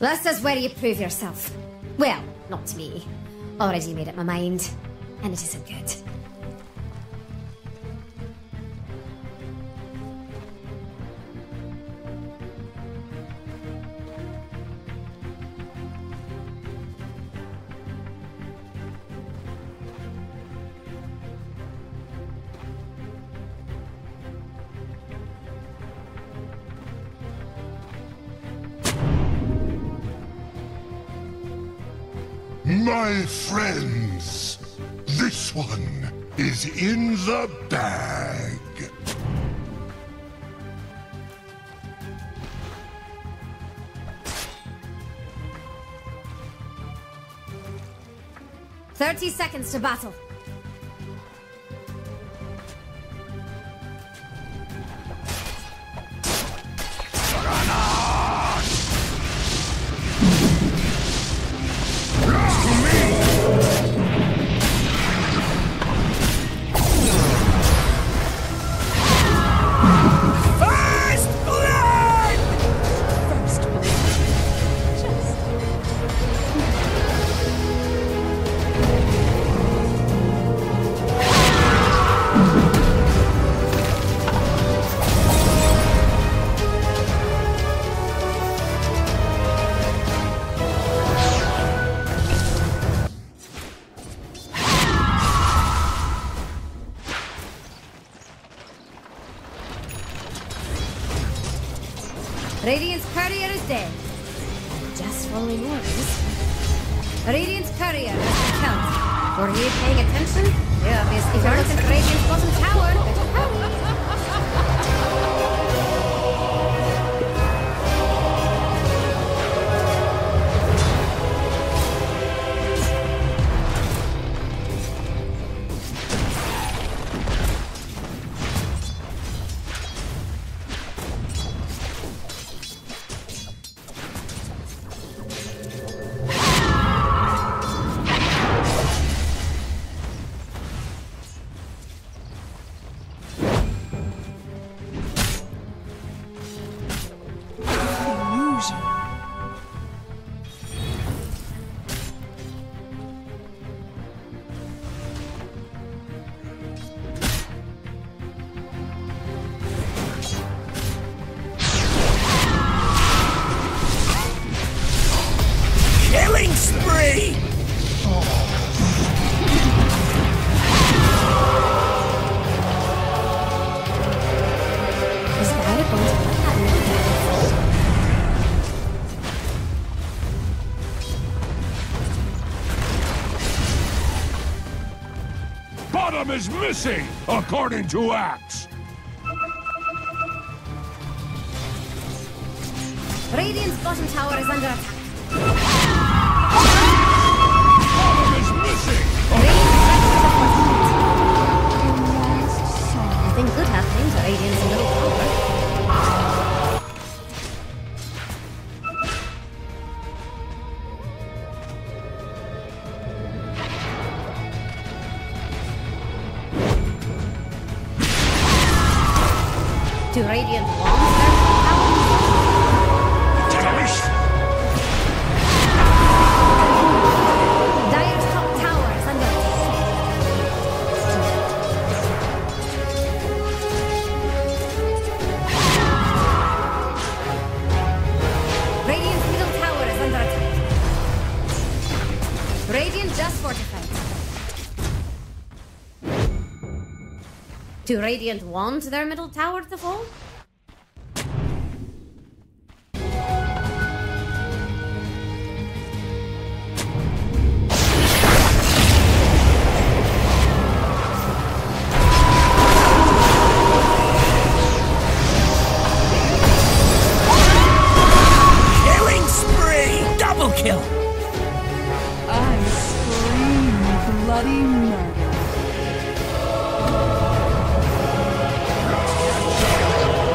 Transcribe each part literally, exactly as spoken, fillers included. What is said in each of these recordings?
This is where you prove yourself. Well, not to me. Already made up my mind. And it isn't good. My friends, this one is in the bag. Thirty seconds to battle. Radiant's courier is dead. Just following orders. Radiant's courier has been killed. Were you paying attention? You obviously weren't. If you're looking for Radiant's bottom tower, better hurry. Bottom is missing, according to Axe. Radiant's bottom tower is under attack. Bottom is missing. Nothing good happening to Radiant's middle tower. To Radiant Wands their power. Dire's top tower is under attack. Radiant's middle tower is under attack. Radiant just fortified. Do Radiant want their middle tower to fall? Killing spree! Double kill! I scream bloody murder.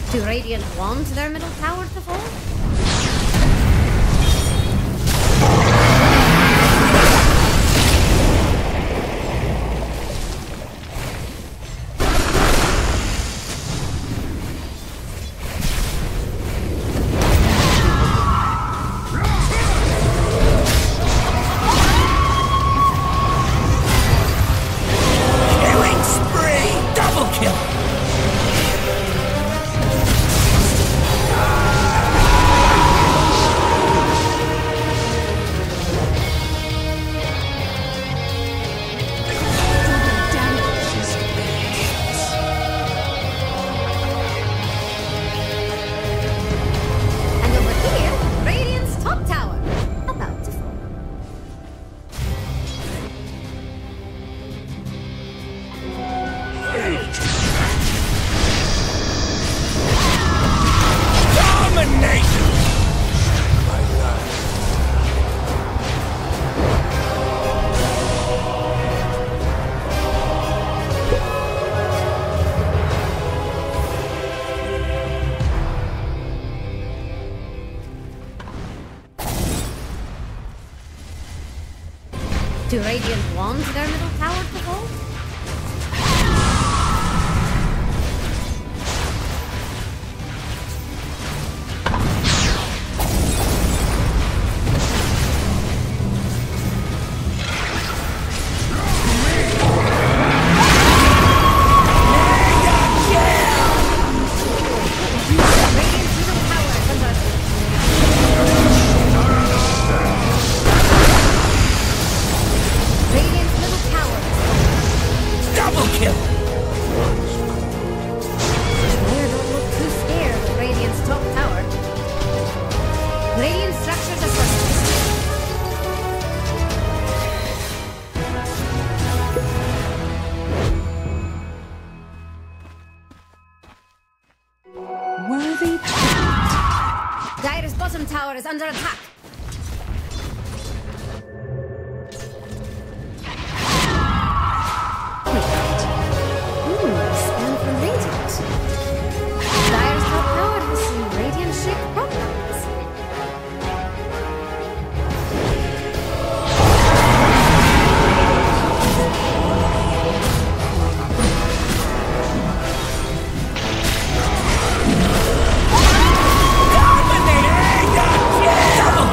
Do Radiant want their middle tower to fall? Killing spree! Double kill! And over here, Radiant's top tower. About to fall. Domination! Do Radiant want their middle tower to fall? Radiant's middle tower is under Radiant's middle tower. Double kill! Slayer don't look too scared of Radiant's top tower. Radiant structures are fortified. Worthy Dire's bottom tower is under attack. Ooh, a scan from Radiant. Dire's top tower has some Radiant shake problems. Dominating! Double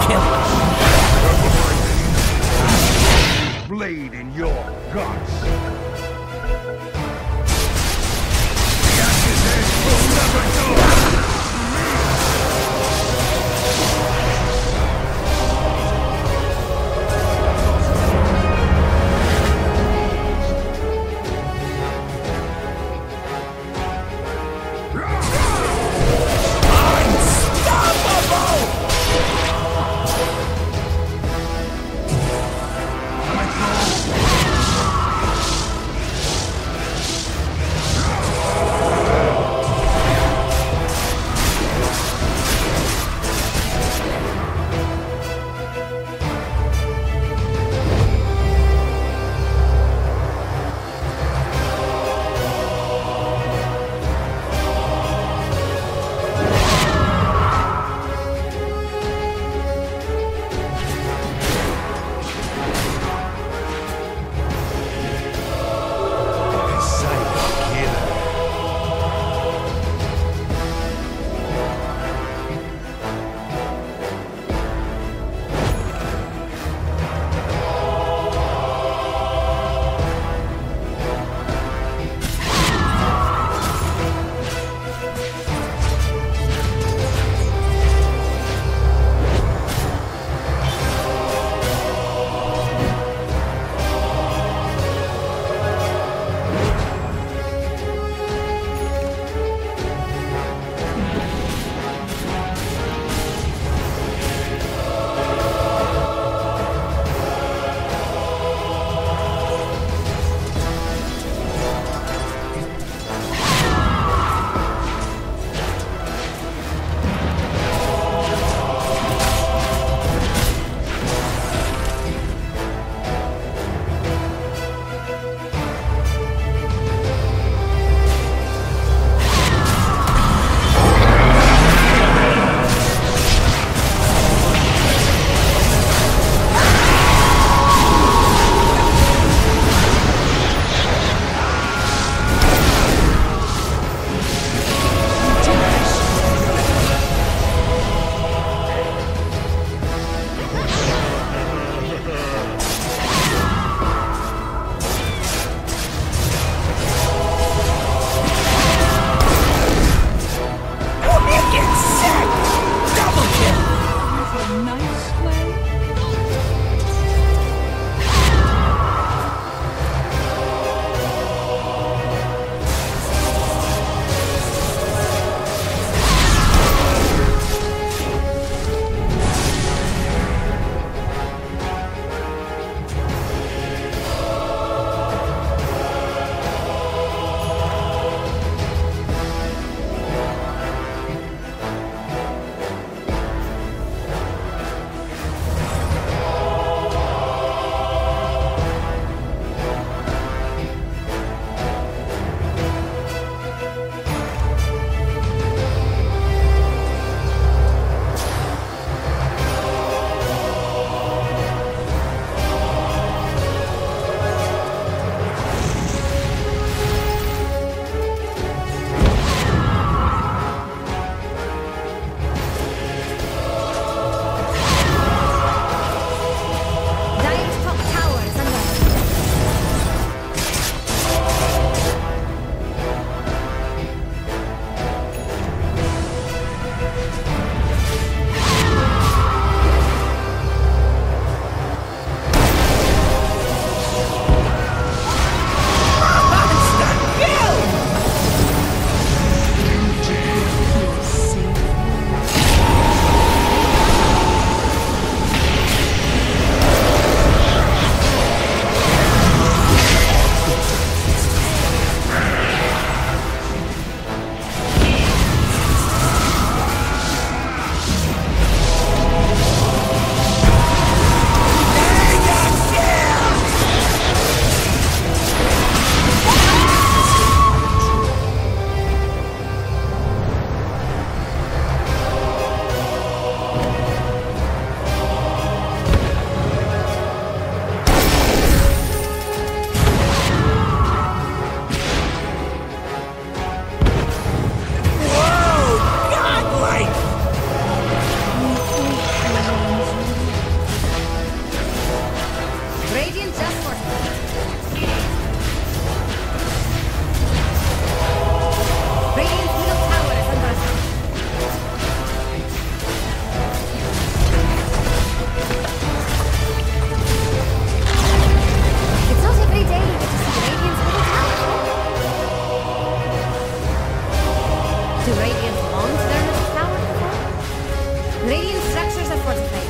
bombed their middle tower before? Radiant structures are fortified.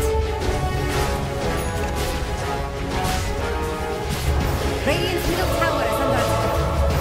Radiant's middle tower is under attack.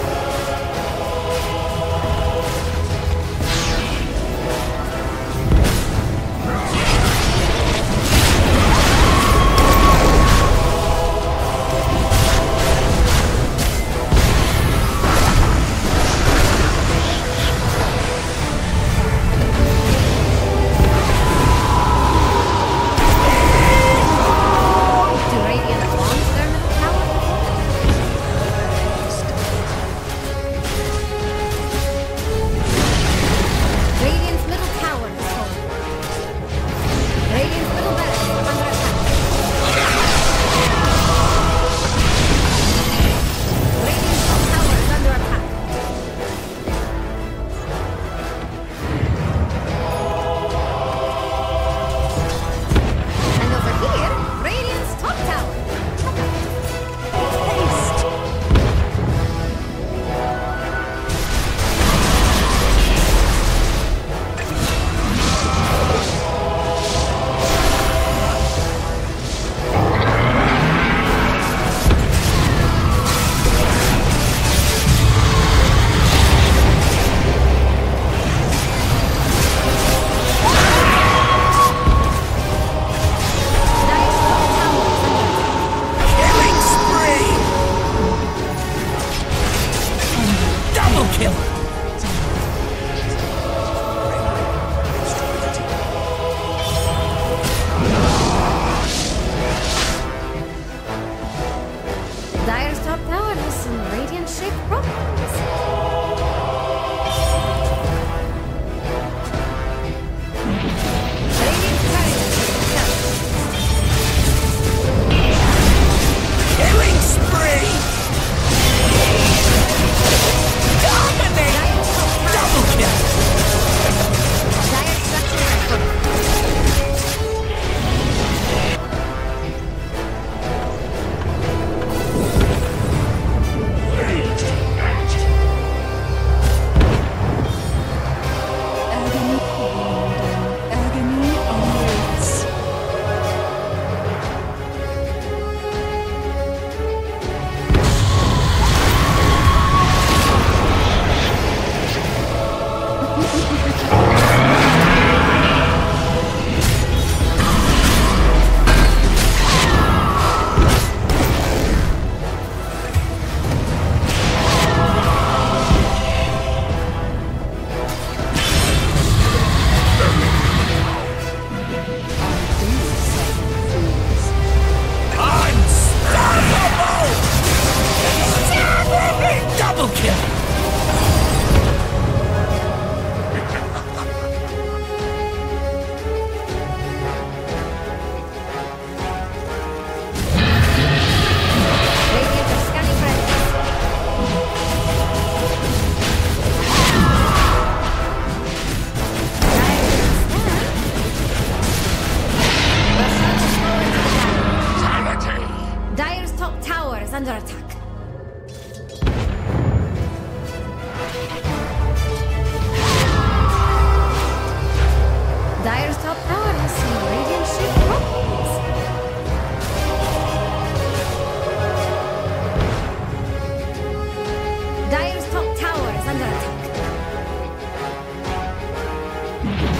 Dire's top tower has some radiant-shaped problems. Radiant courier Killing spree! Dominate! Double kill! Dire structures are fortified. Agony, agony awaits. Unstoppable! Double kill! Radiant are scanning for enemies. Dire's top tower is under attack. Dire's top tower has some radiant-shaped problems. Dire's top tower is under attack.